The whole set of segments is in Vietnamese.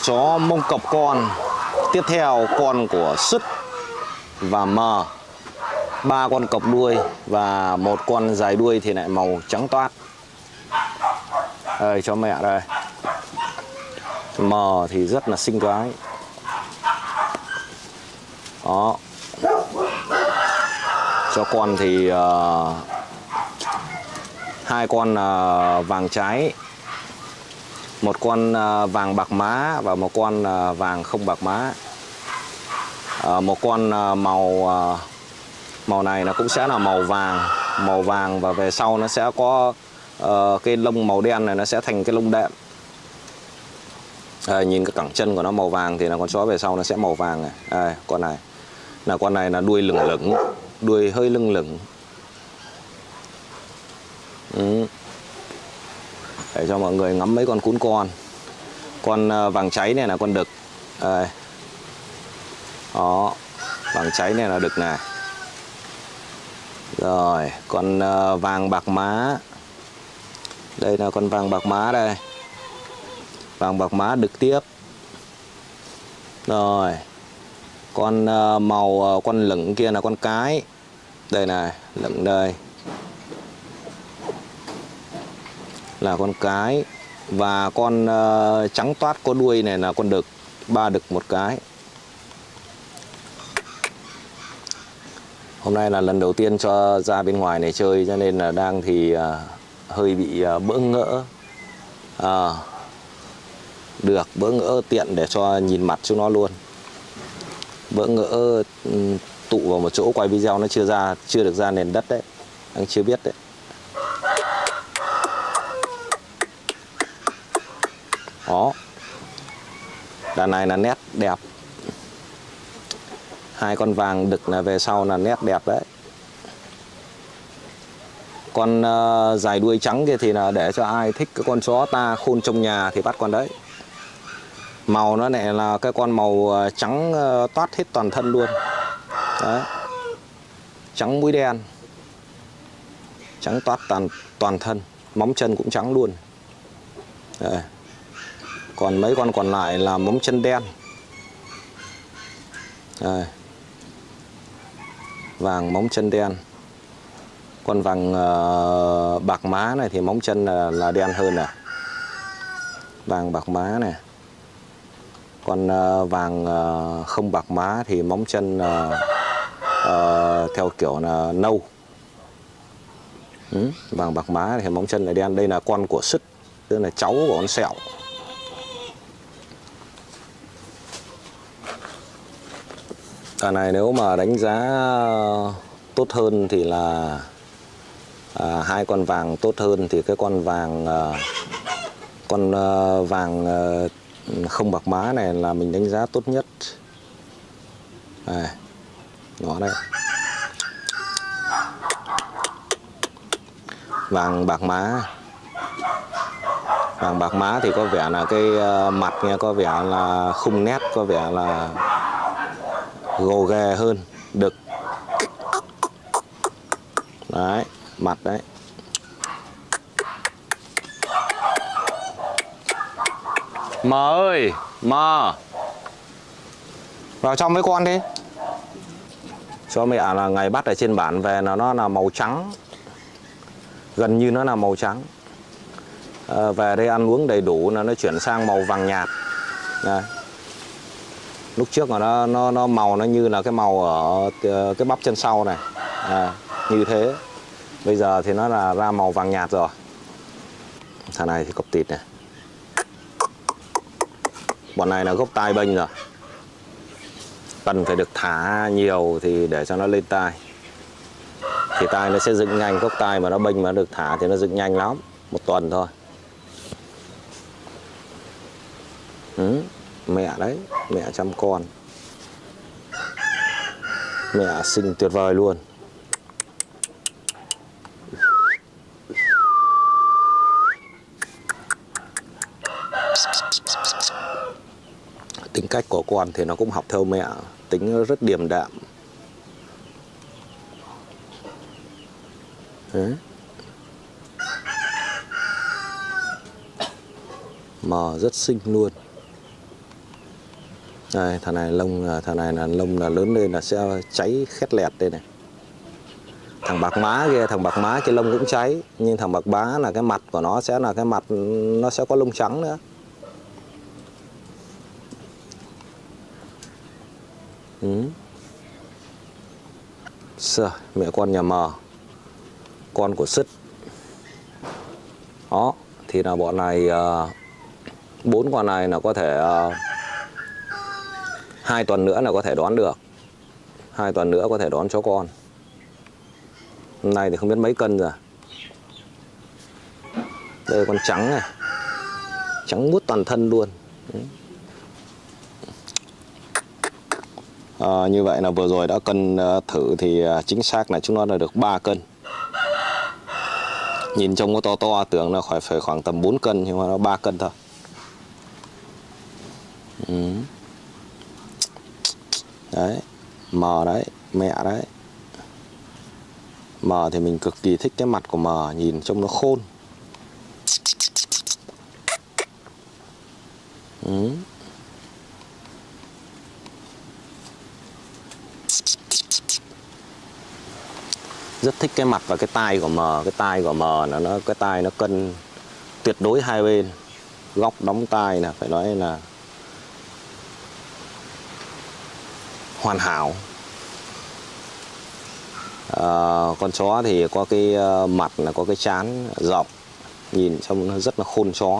chó Mông Cọp con. Tiếp theo con của Sứt và Mờ. 3 con cọp đuôi và một con dài đuôi thì lại màu trắng toát. Đây cho mẹ đây. Mờ thì rất là xinh gái. Đó. Cho con thì 2 con vàng trái, một con vàng bạc má và một con vàng không bạc má. Một con màu này nó cũng sẽ là màu vàng và về sau nó sẽ có cái lông màu đen này, nó sẽ thành cái lông đệm. Nhìn cái cẳng chân của nó màu vàng thì là con chó về sau nó sẽ màu vàng này. Đây, con này là đuôi lửng lửng, đuôi hơi lưng lửng. Để cho mọi người ngắm mấy con cún con. Con vàng cháy này là con đực. Đây. Đó, vàng cháy này là đực này. Rồi, con vàng bạc má. Đây là con vàng bạc má đây. Vàng bạc má đực tiếp. Rồi. Con con lửng kia là con cái. Đây này, lửng đây. Là con cái. Và con trắng toát có đuôi này là con đực. 3 đực một cái. Hôm nay là lần đầu tiên cho ra bên ngoài này chơi cho nên là đang thì hơi bị bỡ ngỡ. Được bỡ ngỡ tiện để cho nhìn mặt chúng nó luôn. Bỡ ngỡ tụ vào một chỗ quay video nó chưa được ra nền đất đấy. Anh chưa biết đấy. Đó. Đàn này là nét đẹp. 2 con vàng đực là về sau là nét đẹp đấy. Con dài đuôi trắng kia thì là để cho ai thích cái con chó ta khôn trong nhà thì bắt con đấy. Màu nó này là cái con màu trắng toát hết toàn thân luôn. Đấy. Trắng mũi đen. Trắng toát toàn thân. Móng chân cũng trắng luôn. Đây. Còn mấy con còn lại là móng chân đen. Đây. Vàng móng chân đen. Con vàng bạc má này thì móng chân là đen hơn này. Vàng bạc má này. Con vàng không bạc má thì móng chân theo kiểu là nâu. Vàng bạc má thì móng chân là đen. Đây là con của Sứt, tức là cháu của con Sẹo. Đàn này nếu mà đánh giá tốt hơn thì là 2 con vàng tốt hơn thì cái con vàng không bạc má này là mình đánh giá tốt nhất. Đây, nó đây. Vàng bạc má. Vàng bạc má thì có vẻ là cái mặt nghe có vẻ là khung nét, có vẻ là gồ ghề hơn đực. Đấy, mặt đấy. Mờ ơi, Mờ vào trong với con đi. Cho mẹ là ngày bắt ở trên bản về là nó là màu trắng. Gần như nó là màu trắng. Về đây ăn uống đầy đủ là nó chuyển sang màu vàng nhạt. Đây. Lúc trước mà nó màu nó như là cái màu ở cái bắp chân sau này. Như thế. Bây giờ thì nó là ra màu vàng nhạt rồi. Thằng này thì cọp tịt này. Bọn này là gốc tai bênh rồi. Cần phải được thả nhiều thì để cho nó lên tai. Thì tai nó sẽ dựng nhanh. Gốc tai mà nó bênh mà được thả thì nó dựng nhanh lắm. 1 tuần thôi. Mẹ đấy. Mẹ chăm con. Mẹ xinh tuyệt vời luôn. Tính cách của con thì nó cũng học theo mẹ. Tính rất điềm đạm. Đấy. Mờ rất xinh luôn. Đây, thằng này lông là lớn lên là sẽ cháy khét lẹt đây này. Thằng bạc má kia, cái lông cũng cháy, nhưng thằng bạc bá là cái mặt của nó sẽ là cái mặt nó sẽ có lông trắng nữa. Sợ, mẹ con nhà mờ, con của sứt. Đó, thì là bọn này 4 con này là có thể 2 tuần nữa là có thể đón được. 2 tuần nữa có thể đón chó con. Hôm nay thì không biết mấy cân rồi. Đây con trắng này, trắng muốt toàn thân luôn. Như vậy là vừa rồi đã cân thử thì chính xác là chúng nó là được 3 cân. Nhìn trông nó to to, tưởng là phải khoảng tầm 4 cân, nhưng mà nó 3 cân thôi. Đấy, mờ đấy, mẹ đấy. Mờ thì mình cực kỳ thích cái mặt của mờ, nhìn trông nó khôn. Rất thích cái mặt và cái tai của mờ. Cái tai của mờ là cái tai nó cân tuyệt đối hai bên. Góc đóng tai là phải nói là hoàn hảo. Con chó thì có cái mặt là có cái trán rộng, nhìn trông nó rất là khôn chó.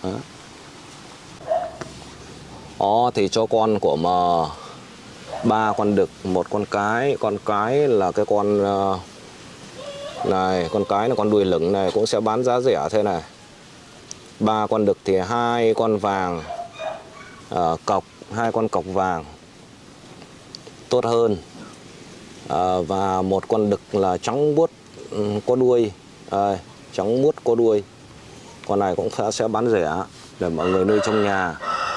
Đó thì chó con của mờ 3 con đực, 1 con cái. Con cái là cái con này, con cái là con đuôi lửng này, cũng sẽ bán giá rẻ thế này. 3 con đực thì 2 con vàng cọc, 2 con cọc vàng tốt hơn. Và 1 con đực là trắng buốt có đuôi, trắng buốt có đuôi. Con này cũng sẽ bán rẻ để mọi người nuôi trong nhà.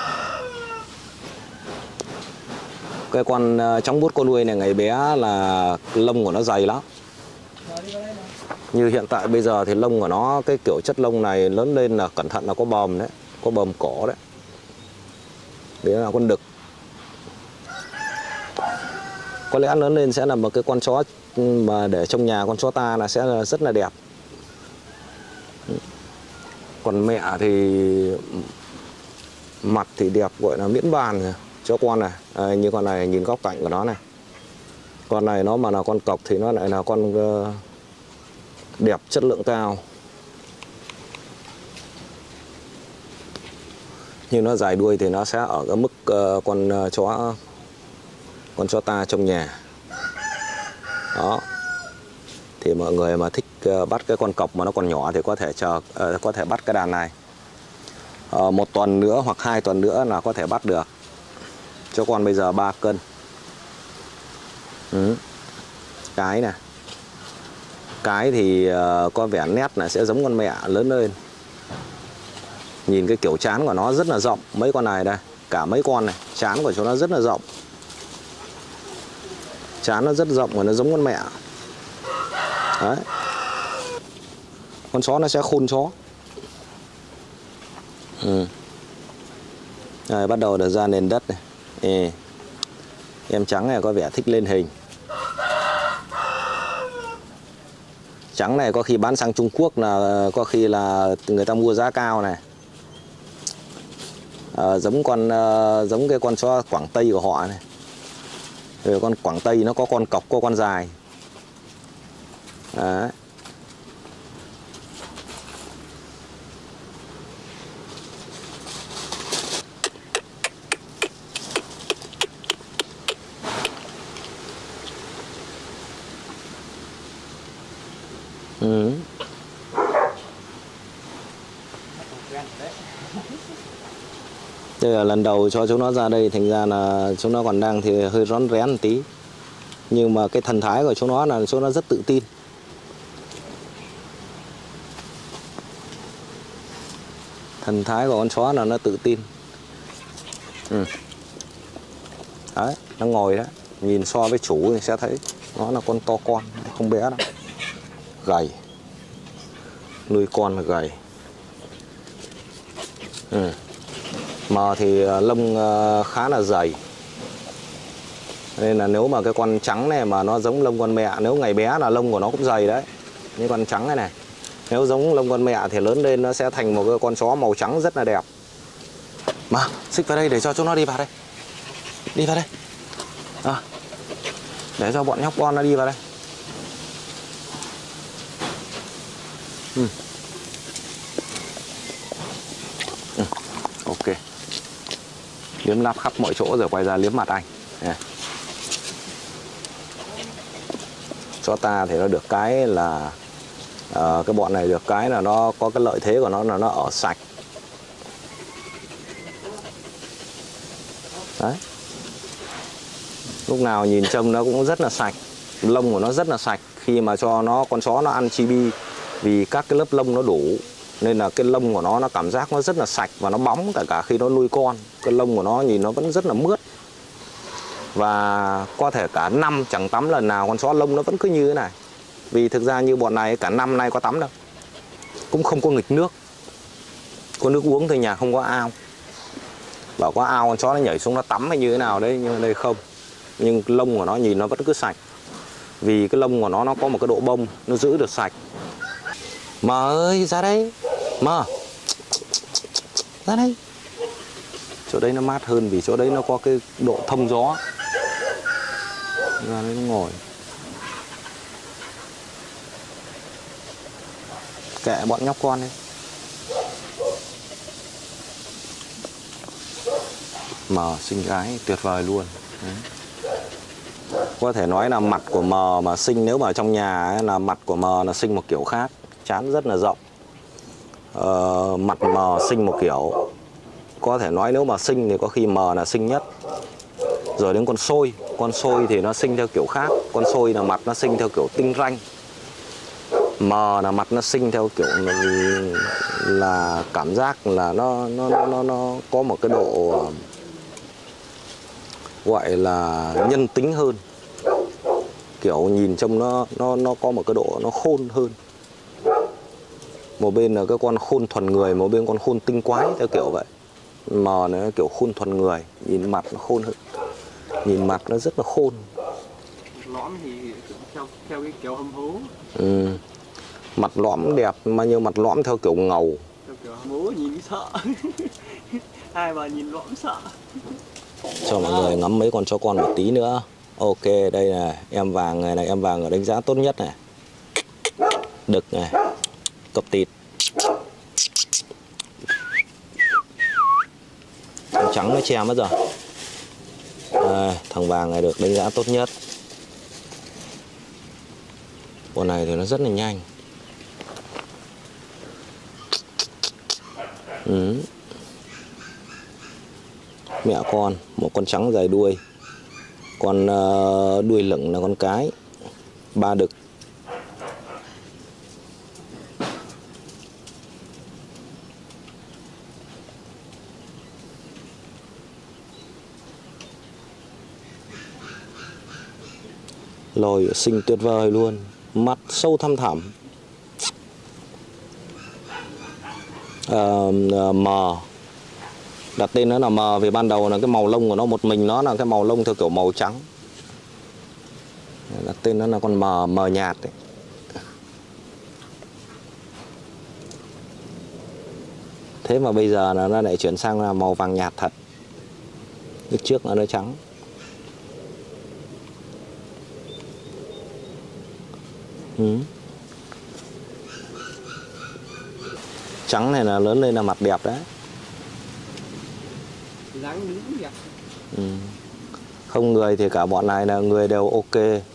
Cái con trắng buốt có đuôi này ngày bé là lông của nó dày lắm. Như hiện tại bây giờ thì lông của nó, cái kiểu chất lông này lớn lên là cẩn thận là có bờm đấy, có bờm cổ đấy. Đấy là con đực. Có lẽ lớn lên sẽ là một cái con chó mà để trong nhà con chó ta là sẽ rất là đẹp. Còn mẹ thì mặt thì đẹp gọi là miễn bàn rồi. Chó con này, như con này nhìn góc cạnh của nó này. Con này nó mà là con cọc thì nó lại là con đẹp chất lượng cao. Nhưng nó dài đuôi thì nó sẽ ở cái mức con chó ta trong nhà. Đó. Thì mọi người mà thích bắt cái con cọc mà nó còn nhỏ thì có thể bắt cái đàn này. 1 tuần nữa hoặc 2 tuần nữa là có thể bắt được. Chó con bây giờ 3 cân. Cái này. Cái thì có vẻ nét là sẽ giống con mẹ lớn lên. Nhìn cái kiểu trán của nó rất là rộng. Mấy con này đây, cả mấy con này, trán của chúng nó rất là rộng. Trán nó rất rộng và nó giống con mẹ. Đấy. Con chó nó sẽ khôn chó. Rồi, bắt đầu được ra nền đất này. Em trắng này có vẻ thích lên hình. Trắng này có khi bán sang Trung Quốc là có khi là người ta mua giá cao này. Giống cái con chó Quảng Tây của họ này. Rồi con Quảng Tây nó có con cọc, có con dài. Đấy. Đây là lần đầu cho chúng nó ra đây, thành ra là chúng nó còn đang thì hơi rón rén một tí. Nhưng mà cái thần thái của chúng nó là chúng nó rất tự tin. Thần thái của con chó là nó tự tin. Đấy, nó ngồi đấy. Nhìn so với chủ thì sẽ thấy nó là con to con, không bé đâu. Gầy. Nuôi con là gầy. Mờ thì lông khá là dày, nên là nếu mà cái con trắng này mà nó giống lông con mẹ, nếu ngày bé là lông của nó cũng dày đấy. Như con trắng này này, nếu giống lông con mẹ thì lớn lên nó sẽ thành một cái con chó màu trắng rất là đẹp. Mà xích vào đây để cho chúng nó đi vào đây. Đi vào đây. Để cho bọn nhóc con nó đi vào đây. Ok. Liếm láp khắp mọi chỗ rồi quay ra liếm mặt anh. Chó ta thì nó được cái là cái bọn này được cái là nó có cái lợi thế của nó là nó ở sạch. Đấy. Lúc nào nhìn trông nó cũng rất là sạch. Lông của nó rất là sạch. Khi mà cho con chó nó ăn chibi, vì các cái lớp lông nó đủ, nên là cái lông của nó cảm giác nó rất là sạch và nó bóng cả khi nó nuôi con. Cái lông của nó nhìn nó vẫn rất là mướt. Và có thể cả năm chẳng tắm lần nào con chó lông nó vẫn cứ như thế này. Vì thực ra như bọn này cả năm nay có tắm đâu, cũng không có nghịch nước. Có nước uống thì nhà không có ao. Bảo có ao con chó nó nhảy xuống nó tắm hay như thế nào đấy, nhưng đây không. Nhưng lông của nó nhìn nó vẫn cứ sạch. Vì cái lông của nó có một cái độ bông, nó giữ được sạch. Mờ ơi, ra đây. Mờ, ra đây. Chỗ đấy nó mát hơn vì chỗ đấy nó có cái độ thông gió. Ra đấy nó ngồi. Kệ bọn nhóc con đi. Mờ xinh gái tuyệt vời luôn. Đấy. Có thể nói là mặt của Mờ mà sinh, nếu mà trong nhà ấy, là mặt của Mờ là sinh một kiểu khác. Trán rất là rộng. Mặt Mờ sinh một kiểu. Có thể nói nếu mà sinh thì có khi Mờ là xinh nhất. Rồi đến con Sôi. Con Sôi thì nó sinh theo kiểu khác. Con Sôi là mặt nó sinh theo kiểu tinh ranh. Mờ là mặt nó sinh theo kiểu là cảm giác là nó có một cái độ gọi là nhân tính hơn. Kiểu nhìn trông nó có một cái độ nó khôn hơn. Một bên là cái con khôn thuần người, một bên con khôn tinh quái theo kiểu vậy. Mờ nó kiểu khôn thuần người, nhìn mặt nó khôn hơn. Nhìn mặt nó rất là khôn. Lõm thì theo cái kiểu hâm hố. Mặt lõm đẹp mà như mặt lõm theo kiểu ngầu. Theo kiểu hâm hố nhìn sợ. Ai mà nhìn lõm sợ. Cho mọi người ngắm mấy con chó con một tí nữa. Ok, đây này, em vàng này, em vàng ở đánh giá tốt nhất này. Đực này, cọp tịt. Thằng trắng nó che mất rồi. Đây, thằng vàng này được đánh giá tốt nhất. Con này thì nó rất là nhanh. Mẹ con, một con trắng dài đuôi. Con đuôi lửng là con cái. 3 đực. Lồi xinh tuyệt vời luôn. Mắt sâu thăm thẳm. Mờ. Đặt tên nó là Mờ vì ban đầu là cái màu lông của nó một mình nó là cái màu lông theo kiểu màu trắng. Đặt tên nó là con Mờ, mờ nhạt ấy. Thế mà bây giờ nó lại chuyển sang là màu vàng nhạt thật. Lúc trước nó trắng. Trắng này là lớn lên là mặt đẹp đấy. Dáng đứng đẹp. Không người thì cả bọn này là người đều ok.